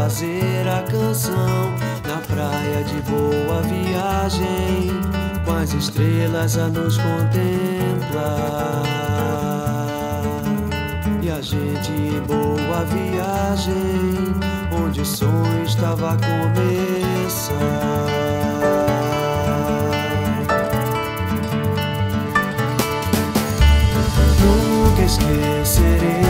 fazer a canção na praia de boa viagem, com as estrelas a nos contemplar. E a gente em boa viagem, onde o sonho estava a começar. Nunca esquecerei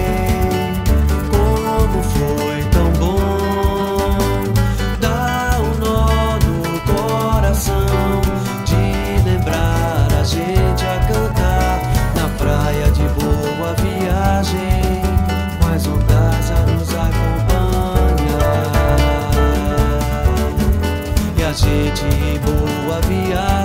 como foi tão bom dar um nó no coração, de lembrar a gente a cantar na praia de boa viagem, com as ondas a nos acompanhar. E a gente em boa viagem,